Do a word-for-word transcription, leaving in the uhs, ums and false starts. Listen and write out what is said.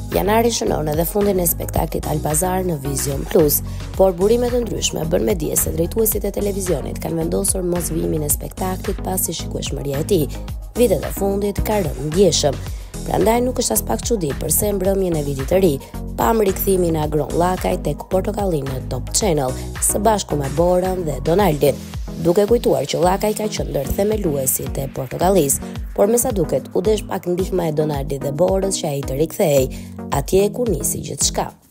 Janari shënon edhe fundin e spektaklit Albazar në Vision Plus, por burimet të ndryshme bën me dije se drejtuesit e televizionit kanë vendosur mos vimin e spektaklit pasi shikueshmëria e tij vitet e fundit ka rënë ndjeshëm. Prandaj nuk është as pak çudi përse mbrëmjen e vitit të ri pam rikthimin e Agron Llakaj tek Portokallinë në Top Channel së bashku me Borën dhe Donaldin, duke kujtuar që Llakaj ka qenë ndër themeluesit e Portokallisë, por me sa duket u desh pak ndihma e Donaldit dhe Borës që ai të rikthehej atje ku nisi gjithçka.